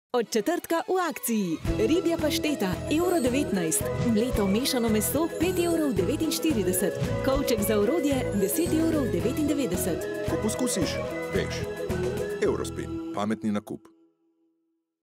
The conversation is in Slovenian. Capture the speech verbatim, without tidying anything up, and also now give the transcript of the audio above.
Od četrtka v akciji. Ribja pašteta, evro devetnajst. Mleto mešano meso, pet evrov devetinštirideset. Kovček za orodje, deset evrov devetindevetdeset. Ko poskusiš, veš. Eurospin. Pametni nakup.